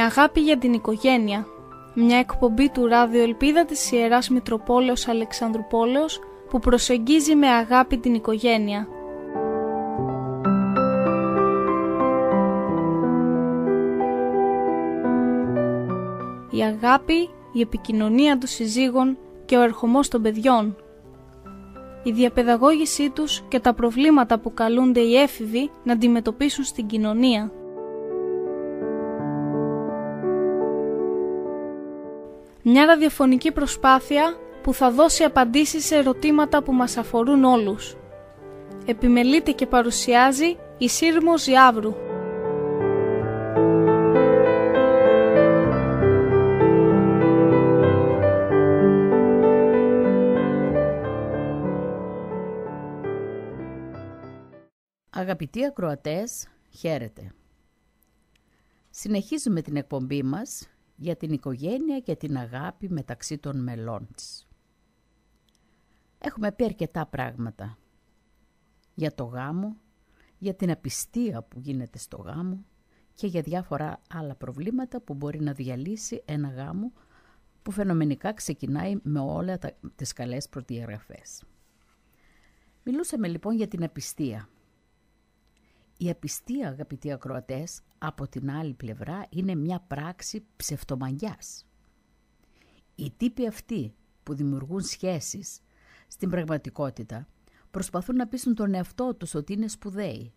Αγάπη για την οικογένεια. Μια εκπομπή του Ράδιο Ελπίδα της Ιεράς Μητροπόλεως Αλεξανδρουπόλεως που προσεγγίζει με αγάπη την οικογένεια. Η αγάπη, η επικοινωνία των συζύγων και ο ερχομός των παιδιών. Η διαπαιδαγώγησή τους και τα προβλήματα που καλούνται οι έφηβοι να αντιμετωπίσουν στην κοινωνία. Μια ραδιοφωνική προσπάθεια που θα δώσει απαντήσεις σε ερωτήματα που μας αφορούν όλους. Επιμελείται και παρουσιάζει η Σύρμο Ζιάβρου. Αγαπητοί ακροατές, χαίρετε. Συνεχίζουμε την εκπομπή μας για την οικογένεια και την αγάπη μεταξύ των μελών της. Έχουμε πει αρκετά πράγματα για το γάμο, για την απιστία που γίνεται στο γάμο και για διάφορα άλλα προβλήματα που μπορεί να διαλύσει ένα γάμο που φαινομενικά ξεκινάει με όλα τις καλές προδιαγραφές. Μιλούσαμε λοιπόν για την απιστία. Η απιστία, αγαπητοί ακροατές, από την άλλη πλευρά είναι μια πράξη ψευτομαγιάς. Οι τύποι αυτοί που δημιουργούν σχέσεις στην πραγματικότητα προσπαθούν να πείσουν τον εαυτό τους ότι είναι σπουδαίοι.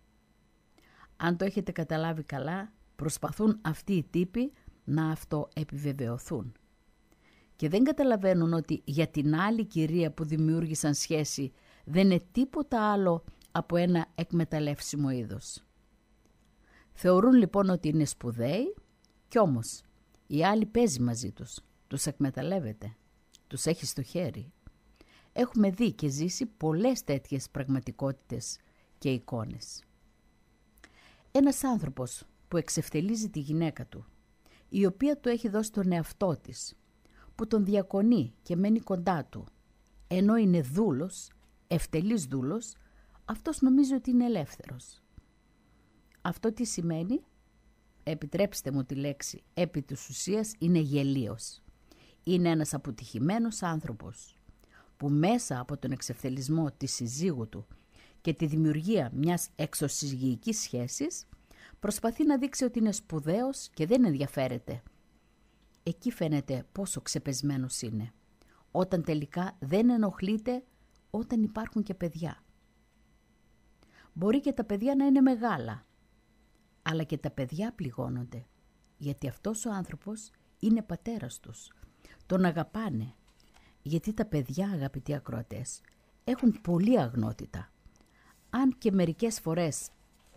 Αν το έχετε καταλάβει καλά, προσπαθούν αυτοί οι τύποι να αυτοεπιβεβαιωθούν. Και δεν καταλαβαίνουν ότι για την άλλη κυρία που δημιούργησαν σχέση δεν είναι τίποτα άλλο από ένα εκμεταλλεύσιμο είδος. Θεωρούν λοιπόν ότι είναι σπουδαίοι κι όμως η άλλη παίζει μαζί τους, τους εκμεταλλεύεται, τους έχει στο χέρι. Έχουμε δει και ζήσει πολλές τέτοιες πραγματικότητες και εικόνες. Ένας άνθρωπος που εξευτελίζει τη γυναίκα του, η οποία του έχει δώσει τον εαυτό της, που τον διακονεί και μένει κοντά του, ενώ είναι δούλος, ευτελής δούλος, αυτός νομίζει ότι είναι ελεύθερος. Αυτό τι σημαίνει? Επιτρέψτε μου τη λέξη, επί της ουσίας είναι γελίος. Είναι ένας αποτυχημένος άνθρωπος που μέσα από τον εξευθελισμό της συζύγου του και τη δημιουργία μιας εξωσυζυγικής σχέσης προσπαθεί να δείξει ότι είναι σπουδαίος και δεν ενδιαφέρεται. Εκεί φαίνεται πόσο ξεπεσμένος είναι, όταν τελικά δεν ενοχλείται όταν υπάρχουν και παιδιά. Μπορεί και τα παιδιά να είναι μεγάλα, αλλά και τα παιδιά πληγώνονται, γιατί αυτός ο άνθρωπος είναι πατέρας τους. Τον αγαπάνε, γιατί τα παιδιά, αγαπητοί ακροατές, έχουν πολλή αγνότητα. Αν και μερικές φορές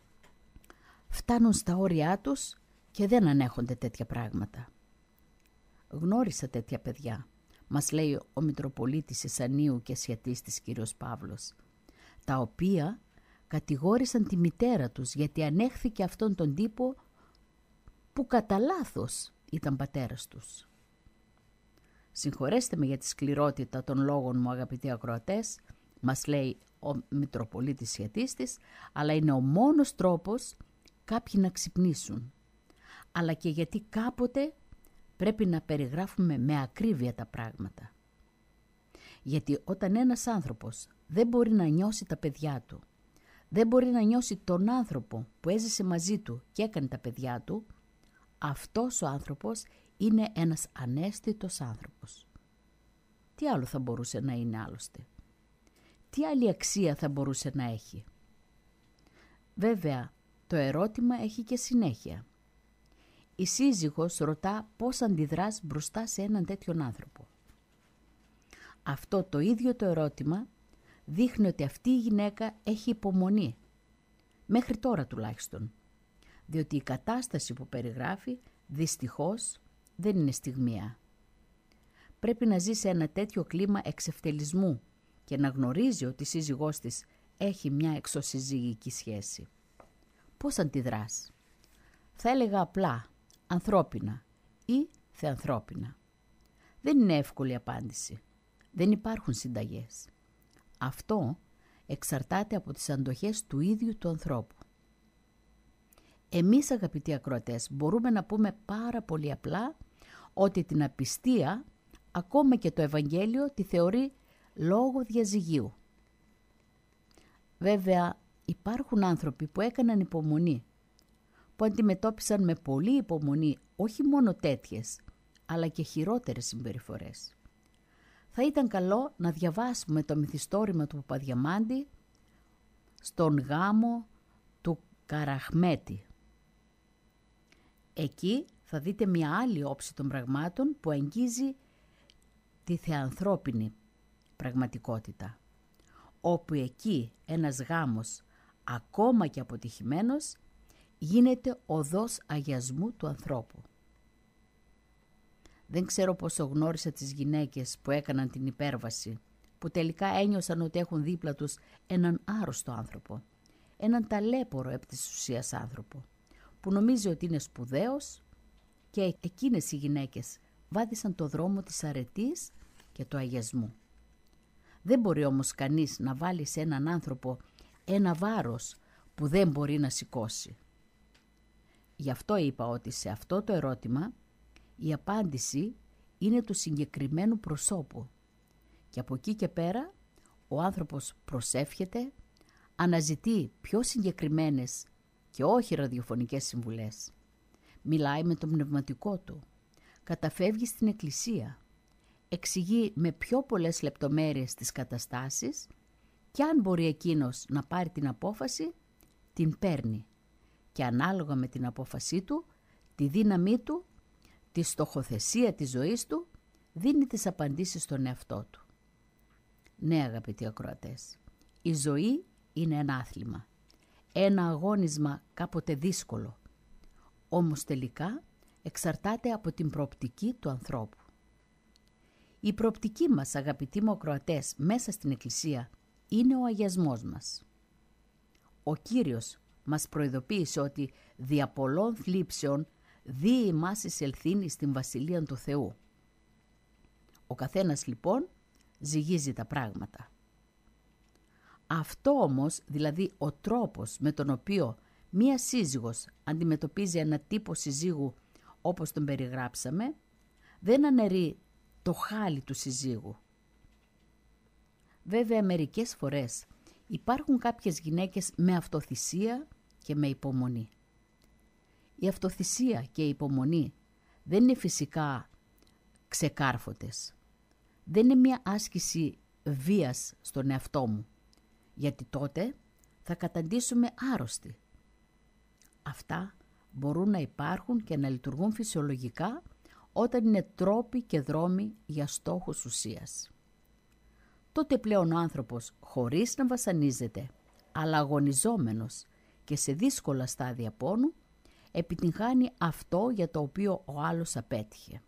φτάνουν στα όρια τους και δεν ανέχονται τέτοια πράγματα. Γνώρισα τέτοια παιδιά, μας λέει ο Μητροπολίτης Εσανίου και Ασιατής της κύριος Παύλος, τα οποία κατηγόρησαν τη μητέρα τους γιατί ανέχθηκε αυτόν τον τύπο που κατά λάθος ήταν πατέρας τους. Συγχωρέστε με για τη σκληρότητα των λόγων μου, αγαπητοί ακροατές, μας λέει ο Μητροπολίτης Ασιατής, αλλά είναι ο μόνος τρόπος κάποιοι να ξυπνήσουν. Αλλά και γιατί κάποτε πρέπει να περιγράφουμε με ακρίβεια τα πράγματα. Γιατί όταν ένας άνθρωπος δεν μπορεί να νιώσει τα παιδιά του, δεν μπορεί να νιώσει τον άνθρωπο που έζησε μαζί του και έκανε τα παιδιά του, αυτός ο άνθρωπος είναι ένας αναίσθητος άνθρωπος. Τι άλλο θα μπορούσε να είναι άλλωστε? Τι άλλη αξία θα μπορούσε να έχει? Βέβαια, το ερώτημα έχει και συνέχεια. Η σύζυγος ρωτά πώς αντιδράς μπροστά σε έναν τέτοιον άνθρωπο. Αυτό το ίδιο το ερώτημα δείχνει ότι αυτή η γυναίκα έχει υπομονή, μέχρι τώρα τουλάχιστον, διότι η κατάσταση που περιγράφει δυστυχώς δεν είναι στιγμιαία. Πρέπει να ζει σε ένα τέτοιο κλίμα εξευτελισμού και να γνωρίζει ότι η σύζυγός της έχει μια εξωσυζυγική σχέση. Πώς αντιδράς? Θα έλεγα απλά, ανθρώπινα ή θεανθρώπινα. Δεν είναι εύκολη απάντηση. Δεν υπάρχουν συνταγές. Αυτό εξαρτάται από τις αντοχές του ίδιου του ανθρώπου. Εμείς, αγαπητοί ακροατές, μπορούμε να πούμε πάρα πολύ απλά ότι την απιστία, ακόμα και το Ευαγγέλιο, τη θεωρεί λόγο διαζυγίου. Βέβαια, υπάρχουν άνθρωποι που έκαναν υπομονή, που αντιμετώπισαν με πολλή υπομονή όχι μόνο τέτοιες, αλλά και χειρότερες συμπεριφορές. Θα ήταν καλό να διαβάσουμε το μυθιστόρημα του Παπαδιαμάντη στον γάμο του Καραχμέτη. Εκεί θα δείτε μια άλλη όψη των πραγμάτων που αγγίζει τη θεανθρώπινη πραγματικότητα, όπου εκεί ένας γάμος, ακόμα και αποτυχημένος, γίνεται οδός αγιασμού του ανθρώπου. Δεν ξέρω πόσο γνώρισα τις γυναίκες που έκαναν την υπέρβαση, που τελικά ένιωσαν ότι έχουν δίπλα τους έναν άρρωστο άνθρωπο, έναν ταλέπορο επί της ουσίας άνθρωπο, που νομίζει ότι είναι σπουδαίος, και εκείνες οι γυναίκες βάδισαν το δρόμο της αρετής και του αγιασμού. Δεν μπορεί όμως κανείς να βάλει σε έναν άνθρωπο ένα βάρος που δεν μπορεί να σηκώσει. Γι' αυτό είπα ότι σε αυτό το ερώτημα η απάντηση είναι του συγκεκριμένου προσώπου, και από εκεί και πέρα ο άνθρωπος προσεύχεται, αναζητεί πιο συγκεκριμένες και όχι ραδιοφωνικές συμβουλές. Μιλάει με το πνευματικό του, καταφεύγει στην εκκλησία, εξηγεί με πιο πολλές λεπτομέρειες τις καταστάσεις και αν μπορεί εκείνος να πάρει την απόφαση, την παίρνει και ανάλογα με την απόφασή του, τη δύναμή του, τη στοχοθεσία της ζωής του, δίνει τις απαντήσεις στον εαυτό του. Ναι, αγαπητοί ακροατές, η ζωή είναι ένα άθλημα, ένα αγώνισμα κάποτε δύσκολο, όμως τελικά εξαρτάται από την προοπτική του ανθρώπου. Η προοπτική μας, αγαπητοί μου ακροατές, μέσα στην Εκκλησία είναι ο αγιασμός μας. Ο Κύριος μας προειδοποίησε ότι δια πολλών θλίψεων δι' ημάς εισελθήν στην Βασιλεία του Θεού. Ο καθένας λοιπόν ζυγίζει τα πράγματα. Αυτό όμως, δηλαδή ο τρόπος με τον οποίο μία σύζυγος αντιμετωπίζει ένα τύπο συζύγου όπως τον περιγράψαμε, δεν αναιρεί το χάλι του συζύγου. Βέβαια, μερικές φορές υπάρχουν κάποιες γυναίκες με αυτοθυσία και με υπομονή. Η αυτοθυσία και η υπομονή δεν είναι φυσικά ξεκάρφωτες. Δεν είναι μια άσκηση βίας στον εαυτό μου, γιατί τότε θα καταντήσουμε άρρωστοι. Αυτά μπορούν να υπάρχουν και να λειτουργούν φυσιολογικά όταν είναι τρόποι και δρόμοι για στόχους ουσίας. Τότε πλέον ο άνθρωπος, χωρίς να βασανίζεται, αλλά αγωνιζόμενος και σε δύσκολα στάδια πόνου, επιτυγχάνει αυτό για το οποίο ο άλλος απέτυχε.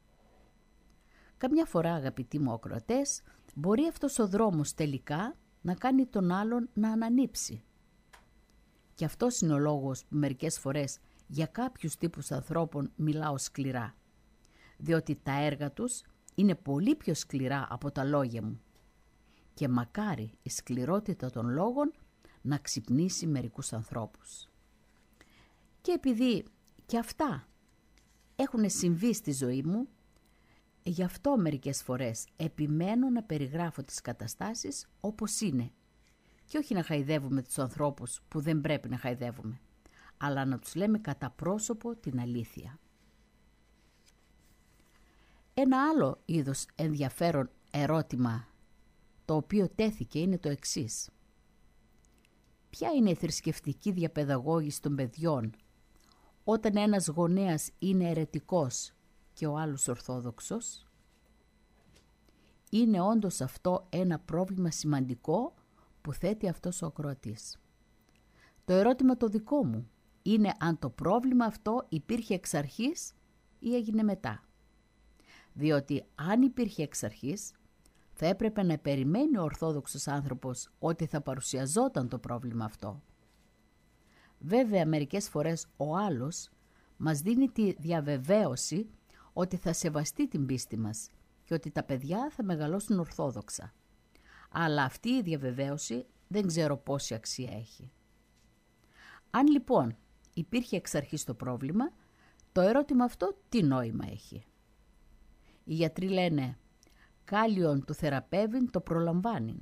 Καμιά φορά, αγαπητοί μου ακροατές, μπορεί αυτός ο δρόμος τελικά να κάνει τον άλλον να ανανύψει. Και αυτός είναι ο λόγος που μερικές φορές για κάποιους τύπους ανθρώπων μιλάω σκληρά, διότι τα έργα τους είναι πολύ πιο σκληρά από τα λόγια μου και μακάρι η σκληρότητα των λόγων να ξυπνήσει μερικούς ανθρώπους. Και επειδή και αυτά έχουν συμβεί στη ζωή μου, γι' αυτό μερικές φορές επιμένω να περιγράφω τις καταστάσεις όπως είναι και όχι να χαϊδεύουμε τους ανθρώπους που δεν πρέπει να χαϊδεύουμε, αλλά να τους λέμε κατά πρόσωπο την αλήθεια. Ένα άλλο είδος ενδιαφέρον ερώτημα το οποίο τέθηκε είναι το εξής. Ποια είναι η θρησκευτική διαπαιδαγώγηση των παιδιών όταν ένας γονέας είναι αιρετικός και ο άλλος ορθόδοξος? Είναι όντως αυτό ένα πρόβλημα σημαντικό που θέτει αυτός ο ακροατής. Το ερώτημα το δικό μου είναι αν το πρόβλημα αυτό υπήρχε εξ αρχής ή έγινε μετά. Διότι αν υπήρχε εξ αρχής, θα έπρεπε να περιμένει ο ορθόδοξος άνθρωπος ότι θα παρουσιαζόταν το πρόβλημα αυτό. Βέβαια, μερικές φορές ο άλλος μας δίνει τη διαβεβαίωση ότι θα σεβαστεί την πίστη μας και ότι τα παιδιά θα μεγαλώσουν ορθόδοξα. Αλλά αυτή η διαβεβαίωση δεν ξέρω πόση αξία έχει. Αν λοιπόν υπήρχε εξ αρχής το πρόβλημα, το ερώτημα αυτό τι νόημα έχει? Οι γιατροί λένε «Κάλιον του θεραπεύειν το προλαμβάνειν».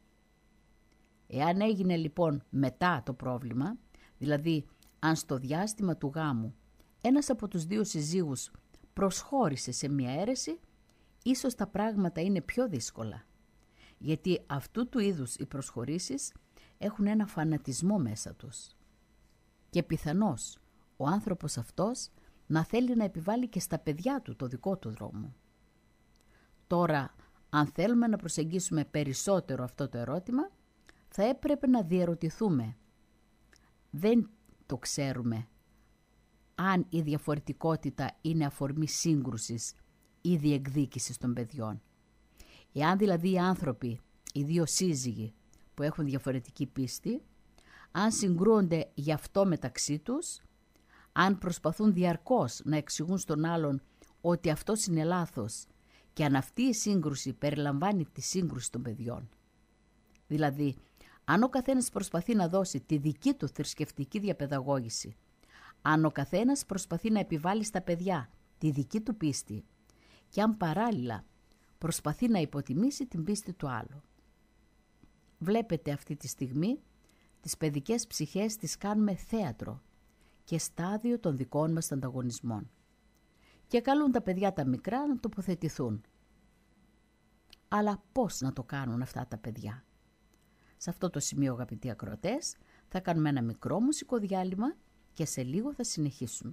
Εάν έγινε λοιπόν μετά το πρόβλημα, δηλαδή αν στο διάστημα του γάμου ένας από τους δύο συζύγους προσχώρησε σε μια αίρεση, ίσως τα πράγματα είναι πιο δύσκολα. Γιατί αυτού του είδους οι προσχωρήσεις έχουν ένα φανατισμό μέσα τους. Και πιθανώς ο άνθρωπος αυτός να θέλει να επιβάλλει και στα παιδιά του το δικό του δρόμο. Τώρα, αν θέλουμε να προσεγγίσουμε περισσότερο αυτό το ερώτημα, θα έπρεπε να διερωτηθούμε. Δεν το ξέρουμε αν η διαφορετικότητα είναι αφορμή σύγκρουσης ή διεκδίκησης των παιδιών. Εάν δηλαδή οι άνθρωποι, οι δύο σύζυγοι που έχουν διαφορετική πίστη, αν συγκρούονται γι' αυτό μεταξύ τους, αν προσπαθούν διαρκώς να εξηγούν στον άλλον ότι αυτός είναι λάθος και αν αυτή η σύγκρουση περιλαμβάνει τη σύγκρουση των παιδιών. Δηλαδή, αν ο καθένας προσπαθεί να δώσει τη δική του θρησκευτική διαπαιδαγώγηση, αν ο καθένας προσπαθεί να επιβάλλει στα παιδιά τη δική του πίστη και αν παράλληλα προσπαθεί να υποτιμήσει την πίστη του άλλου. Βλέπετε αυτή τη στιγμή τις παιδικές ψυχές τις κάνουμε θέατρο και στάδιο των δικών μας ανταγωνισμών. Και καλούν τα παιδιά τα μικρά να τοποθετηθούν. Αλλά πώς να το κάνουν αυτά τα παιδιά? Σε αυτό το σημείο, αγαπητοί ακροατές, θα κάνουμε ένα μικρό μουσικό διάλειμμα και σε λίγο θα συνεχίσουμε.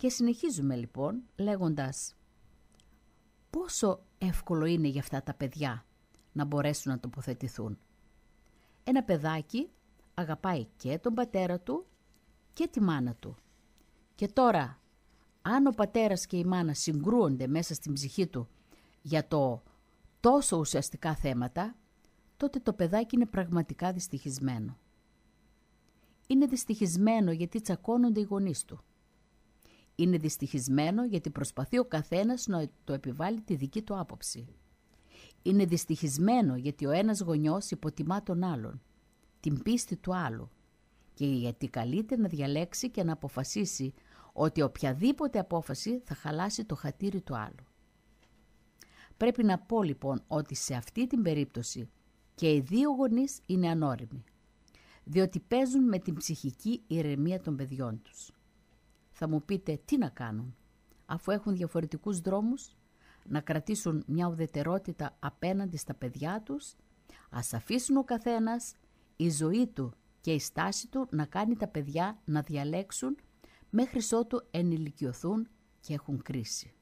Και συνεχίζουμε λοιπόν λέγοντας πόσο εύκολο είναι για αυτά τα παιδιά να μπορέσουν να τοποθετηθούν. Ένα παιδάκι αγαπάει και τον πατέρα του και τη μάνα του. Και τώρα, αν ο πατέρας και η μάνα συγκρούονται μέσα στην ψυχή του για το τόσο ουσιαστικά θέματα, τότε το παιδάκι είναι πραγματικά δυστυχισμένο. Είναι δυστυχισμένο γιατί τσακώνονται οι γονείς του. Είναι δυστυχισμένο γιατί προσπαθεί ο καθένας να το επιβάλλει τη δική του άποψη. Είναι δυστυχισμένο γιατί ο ένας γονιός υποτιμά τον άλλον, την πίστη του άλλου, και γιατί καλείται να διαλέξει και να αποφασίσει ότι οποιαδήποτε απόφαση θα χαλάσει το χατήρι του άλλου. Πρέπει να πω λοιπόν ότι σε αυτή την περίπτωση και οι δύο γονείς είναι ανώριμοι, διότι παίζουν με την ψυχική ηρεμία των παιδιών τους. Θα μου πείτε τι να κάνουν, αφού έχουν διαφορετικούς δρόμους, να κρατήσουν μια ουδετερότητα απέναντι στα παιδιά τους, ας αφήσουν ο καθένας η ζωή του και η στάση του να κάνει τα παιδιά να διαλέξουν μέχρι ότου ενηλικιωθούν και έχουν κρίση.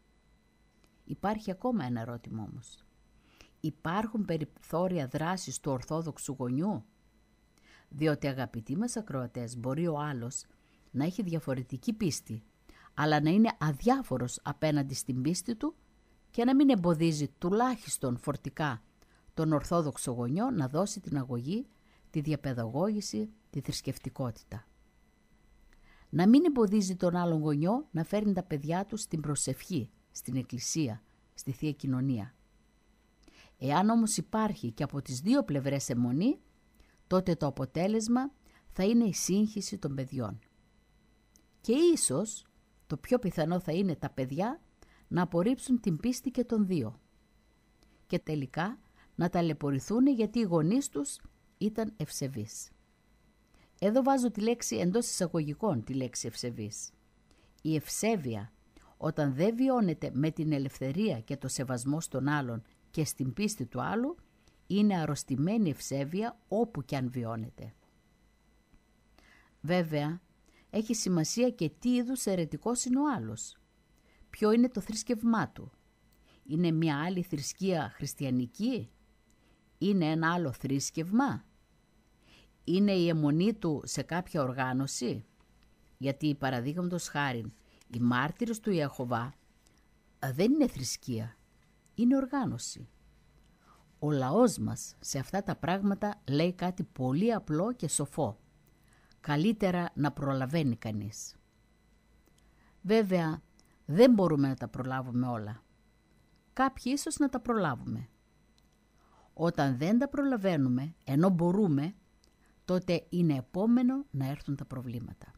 Υπάρχει ακόμα ένα ερώτημα όμως. Υπάρχουν περιθώρια δράσης του ορθόδοξου γονιού? Διότι, αγαπητοί μας ακροατές, μπορεί ο άλλος να έχει διαφορετική πίστη, αλλά να είναι αδιάφορος απέναντι στην πίστη του και να μην εμποδίζει τουλάχιστον φορτικά τον ορθόδοξο γονιό να δώσει την αγωγή, τη διαπαιδαγώγηση, τη θρησκευτικότητα. Να μην εμποδίζει τον άλλον γονιό να φέρνει τα παιδιά του στην προσευχή, στην εκκλησία, στη Θεία Κοινωνία. Εάν όμως υπάρχει και από τις δύο πλευρές αιμονή, τότε το αποτέλεσμα θα είναι η σύγχυση των παιδιών. Και ίσως το πιο πιθανό θα είναι τα παιδιά να απορρίψουν την πίστη και των δύο και τελικά να ταλαιπωρηθούν γιατί οι γονείς τους ήταν ευσεβείς. Εδώ βάζω τη λέξη εντός εισαγωγικών, τη λέξη ευσεβής. Η ευσέβεια, όταν δεν βιώνεται με την ελευθερία και το σεβασμό στον άλλον και στην πίστη του άλλου, είναι αρρωστημένη ευσέβεια όπου κι αν βιώνεται. Βέβαια, έχει σημασία και τι είδους αιρετικός είναι ο άλλος. Ποιο είναι το θρησκευμά του. Είναι μια άλλη θρησκεία χριστιανική? Είναι ένα άλλο θρήσκευμα? Είναι η αιμονή του σε κάποια οργάνωση? Γιατί παραδείγματος χάριν, οι μάρτυρες του Ιεχωβά δεν είναι θρησκεία, είναι οργάνωση. Ο λαός μας σε αυτά τα πράγματα λέει κάτι πολύ απλό και σοφό. Καλύτερα να προλαβαίνει κανείς. Βέβαια, δεν μπορούμε να τα προλάβουμε όλα. Κάποιοι ίσως να τα προλάβουμε. Όταν δεν τα προλαβαίνουμε, ενώ μπορούμε, τότε είναι επόμενο να έρθουν τα προβλήματα.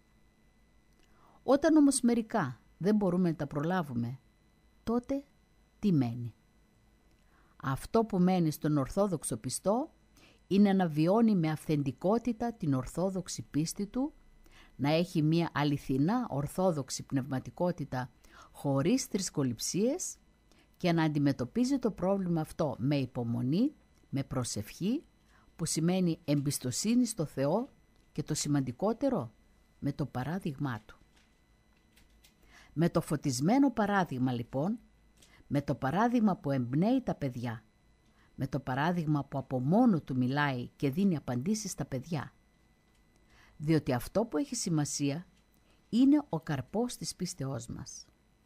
Όταν όμως μερικά δεν μπορούμε να τα προλάβουμε, τότε τι μένει? Αυτό που μένει στον ορθόδοξο πιστό είναι να βιώνει με αυθεντικότητα την ορθόδοξη πίστη του, να έχει μια αληθινά ορθόδοξη πνευματικότητα χωρίς θρησκοληψίες και να αντιμετωπίζει το πρόβλημα αυτό με υπομονή, με προσευχή, που σημαίνει εμπιστοσύνη στο Θεό και το σημαντικότερο, με το παράδειγμά Του. Με το φωτισμένο παράδειγμα λοιπόν, με το παράδειγμα που εμπνέει τα παιδιά, με το παράδειγμα που από μόνο του μιλάει και δίνει απαντήσεις στα παιδιά. Διότι αυτό που έχει σημασία είναι ο καρπός της πίστεώς μας.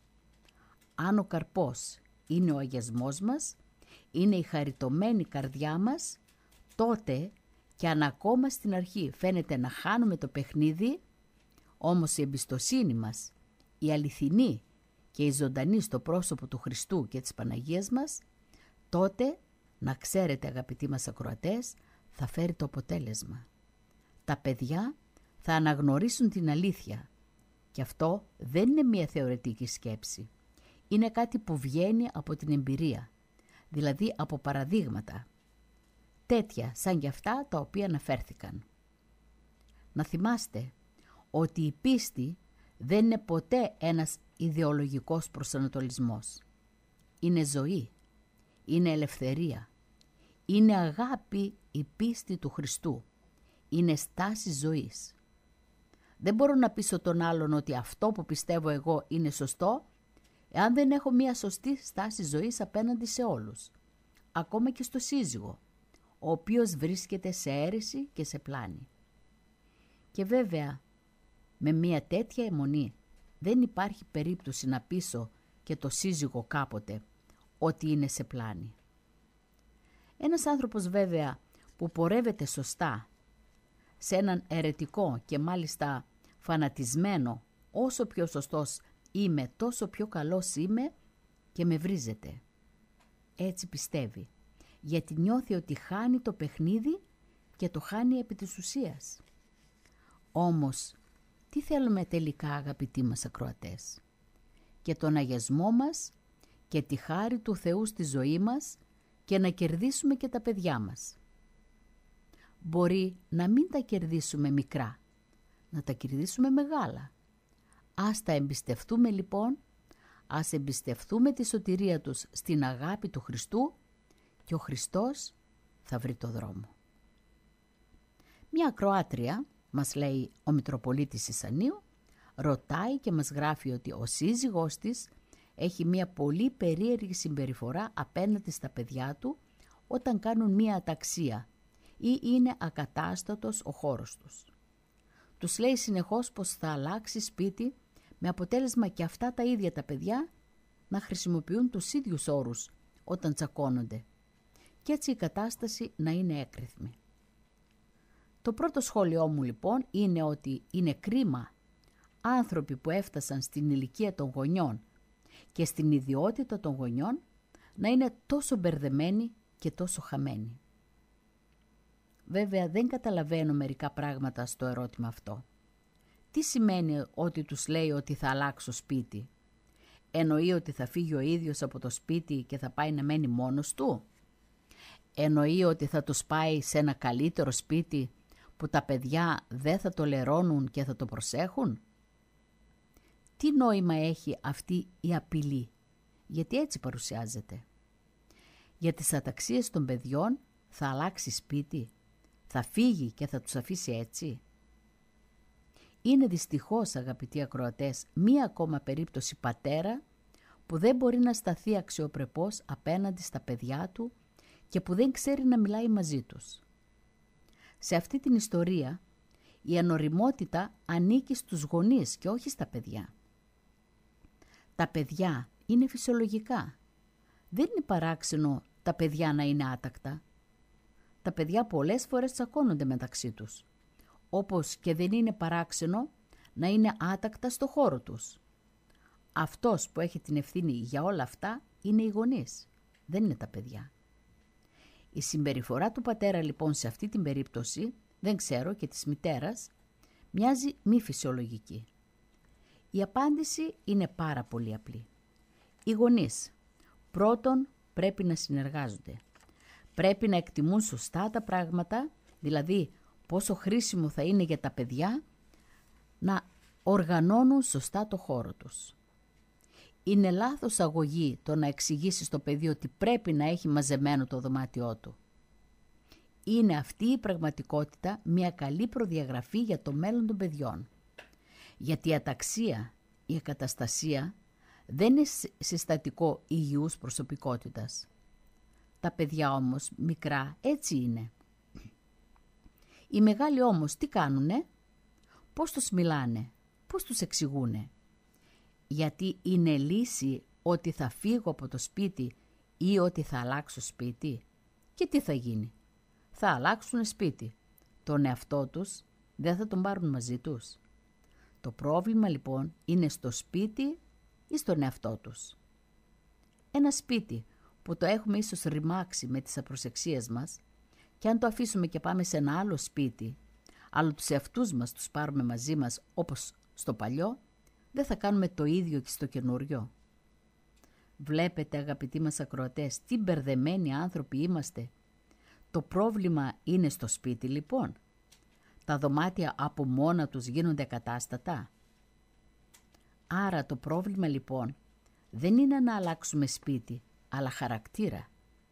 Αν ο καρπός είναι ο αγιασμός μας, είναι η χαριτωμένη καρδιά μας, τότε και αν ακόμα στην αρχή φαίνεται να χάνουμε το παιχνίδι, όμως η εμπιστοσύνη μας, η αληθινή και η ζωντανή στο πρόσωπο του Χριστού και της Παναγίας μας, τότε, να ξέρετε αγαπητοί μας ακροατές, θα φέρει το αποτέλεσμα. Τα παιδιά θα αναγνωρίσουν την αλήθεια και αυτό δεν είναι μια θεωρητική σκέψη. Είναι κάτι που βγαίνει από την εμπειρία, δηλαδή από παραδείγματα, τέτοια σαν και αυτά τα οποία αναφέρθηκαν. Να θυμάστε ότι η πίστη δεν είναι ποτέ ένας ιδεολογικός προσανατολισμός. Είναι ζωή, είναι ελευθερία, είναι αγάπη η πίστη του Χριστού, είναι στάση ζωής. Δεν μπορώ να πείσω τον άλλον ότι αυτό που πιστεύω εγώ είναι σωστό, εάν δεν έχω μια σωστή στάση ζωής απέναντι σε όλους. Ακόμα και στο σύζυγο, ο οποίος βρίσκεται σε αίρεση και σε πλάνη. Και βέβαια, με μια τέτοια αιμονή δεν υπάρχει περίπτωση να πείσω και το σύζυγο κάποτε ότι είναι σε πλάνη. Ένας άνθρωπος βέβαια που πορεύεται σωστά σε έναν αιρετικό και μάλιστα φανατισμένο, όσο πιο σωστός είμαι τόσο πιο καλός είμαι και με βρίζεται. Έτσι πιστεύει, γιατί νιώθει ότι χάνει το παιχνίδι και το χάνει επί της ουσίας. Όμως, τι θέλουμε τελικά, αγαπητοί μας ακροατές? Και τον αγιασμό μας και τη χάρη του Θεού στη ζωή μας και να κερδίσουμε και τα παιδιά μας. Μπορεί να μην τα κερδίσουμε μικρά, να τα κερδίσουμε μεγάλα. Ας τα εμπιστευτούμε λοιπόν, ας εμπιστευτούμε τη σωτηρία τους στην αγάπη του Χριστού και ο Χριστός θα βρει το δρόμο. Μια ακροάτρια, μας λέει ο Μητροπολίτης Ισανίου, ρωτάει και μας γράφει ότι ο σύζυγός της έχει μια πολύ περίεργη συμπεριφορά απέναντι στα παιδιά του όταν κάνουν μια αταξία ή είναι ακατάστατος ο χώρος τους. Τους λέει συνεχώς πως θα αλλάξει σπίτι, με αποτέλεσμα και αυτά τα ίδια τα παιδιά να χρησιμοποιούν τους ίδιους όρους όταν τσακώνονται και έτσι η κατάσταση να είναι έκρηθμη. Το πρώτο σχόλιο μου λοιπόν είναι ότι είναι κρίμα άνθρωποι που έφτασαν στην ηλικία των γονιών και στην ιδιότητα των γονιών να είναι τόσο μπερδεμένοι και τόσο χαμένοι. Βέβαια δεν καταλαβαίνω μερικά πράγματα στο ερώτημα αυτό. Τι σημαίνει ότι τους λέει ότι θα αλλάξω σπίτι? Εννοεί ότι θα φύγει ο ίδιος από το σπίτι και θα πάει να μένει μόνος του? Εννοεί ότι θα τους πάει σε ένα καλύτερο σπίτι που τα παιδιά δεν θα το λερώνουν και θα το προσέχουν? Τι νόημα έχει αυτή η απειλή? Γιατί έτσι παρουσιάζεται. Για τις αταξίες των παιδιών θα αλλάξει σπίτι? Θα φύγει και θα τους αφήσει έτσι? Είναι δυστυχώς, αγαπητοί ακροατές, μία ακόμα περίπτωση πατέρα που δεν μπορεί να σταθεί αξιοπρεπώς απέναντι στα παιδιά του και που δεν ξέρει να μιλάει μαζί τους. Σε αυτή την ιστορία η ανοριμότητα ανήκει στους γονείς και όχι στα παιδιά. Τα παιδιά είναι φυσιολογικά. Δεν είναι παράξενο τα παιδιά να είναι άτακτα. Τα παιδιά πολλές φορές τσακώνονται μεταξύ τους, όπως και δεν είναι παράξενο να είναι άτακτα στο χώρο τους. Αυτός που έχει την ευθύνη για όλα αυτά είναι οι γονείς, δεν είναι τα παιδιά. Η συμπεριφορά του πατέρα λοιπόν σε αυτή την περίπτωση, δεν ξέρω, και της μητέρας, μοιάζει μη φυσιολογική. Η απάντηση είναι πάρα πολύ απλή. Οι γονείς πρώτον πρέπει να συνεργάζονται. Πρέπει να εκτιμούν σωστά τα πράγματα, δηλαδή πόσο χρήσιμο θα είναι για τα παιδιά να οργανώνουν σωστά το χώρο τους. Είναι λάθος αγωγή το να εξηγήσει στο παιδί ότι πρέπει να έχει μαζεμένο το δωμάτιό του. Είναι αυτή η πραγματικότητα μια καλή προδιαγραφή για το μέλλον των παιδιών. Γιατί η αταξία, η ακαταστασία δεν είναι συστατικό υγιούς προσωπικότητας. Τα παιδιά όμως μικρά έτσι είναι. Οι μεγάλοι όμως τι κάνουνε? Πώς τους μιλάνε? Πώς τους εξηγούνε? Γιατί είναι λύση ότι θα φύγω από το σπίτι ή ότι θα αλλάξω σπίτι? Και τι θα γίνει? Θα αλλάξουν σπίτι. Τον εαυτό τους δεν θα τον πάρουν μαζί τους. Το πρόβλημα λοιπόν είναι στο σπίτι ή στον εαυτό τους. Ένα σπίτι που το έχουμε ίσως ρημάξει με τις απροσεξίες μας και αν το αφήσουμε και πάμε σε ένα άλλο σπίτι, αλλά τους εαυτούς μας τους πάρουμε μαζί μας όπως στο παλιό, δεν θα κάνουμε το ίδιο και στο καινούριο. Βλέπετε, αγαπητοί μας ακροατές, τι μπερδεμένοι άνθρωποι είμαστε. Το πρόβλημα είναι στο σπίτι λοιπόν. Τα δωμάτια από μόνα τους γίνονται ακατάστατα. Άρα το πρόβλημα λοιπόν δεν είναι να αλλάξουμε σπίτι, αλλά χαρακτήρα.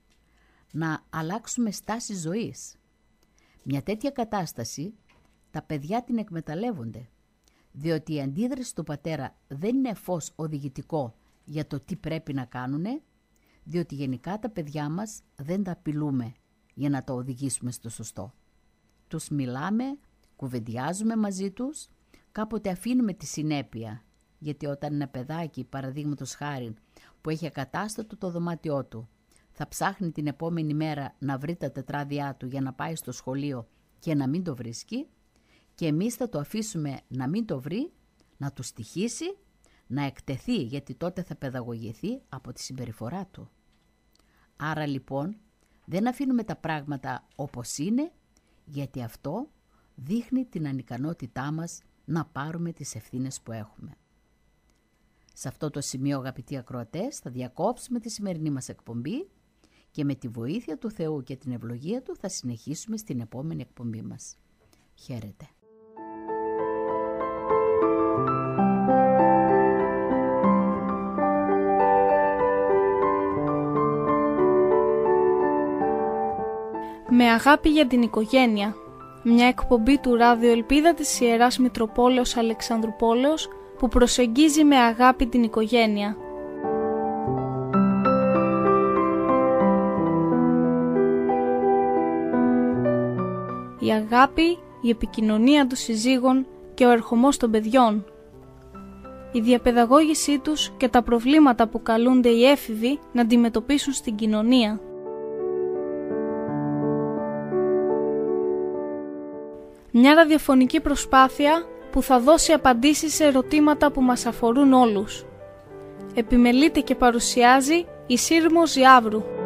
Να αλλάξουμε στάση ζωής. Μια τέτοια κατάσταση τα παιδιά την εκμεταλλεύονται διότι η αντίδραση του πατέρα δεν είναι φως οδηγητικό για το τι πρέπει να κάνουνε, διότι γενικά τα παιδιά μας δεν τα απειλούμε για να τα οδηγήσουμε στο σωστό. Τους μιλάμε, κουβεντιάζουμε μαζί τους, κάποτε αφήνουμε τη συνέπεια, γιατί όταν ένα παιδάκι, παραδείγματος χάριν, που έχει ακατάστατο το δωμάτιό του, θα ψάχνει την επόμενη μέρα να βρει τα τετράδια του για να πάει στο σχολείο και να μην το βρίσκει, και εμείς θα το αφήσουμε να μην το βρει, να του στοιχήσει, να εκτεθεί, γιατί τότε θα παιδαγωγηθεί από τη συμπεριφορά του. Άρα λοιπόν δεν αφήνουμε τα πράγματα όπως είναι, γιατί αυτό δείχνει την ανικανότητά μας να πάρουμε τις ευθύνες που έχουμε. Σε αυτό το σημείο, αγαπητοί ακροατές, θα διακόψουμε τη σημερινή μας εκπομπή και με τη βοήθεια του Θεού και την ευλογία Του θα συνεχίσουμε στην επόμενη εκπομπή μας. Χαίρετε. Με αγάπη για την οικογένεια. Μια εκπομπή του Ράδιο Ελπίδα της Ιεράς Μητροπόλεως Αλεξανδρουπόλεως που προσεγγίζει με αγάπη την οικογένεια. Η αγάπη, η επικοινωνία των συζύγων και ο ερχομός των παιδιών. Η διαπαιδαγώγησή τους και τα προβλήματα που καλούνται οι έφηβοι να αντιμετωπίσουν στην κοινωνία. Μια ραδιοφωνική προσπάθεια που θα δώσει απαντήσεις σε ερωτήματα που μας αφορούν όλους. Επιμελείται και παρουσιάζει η Σύρμος Ζιάβρου.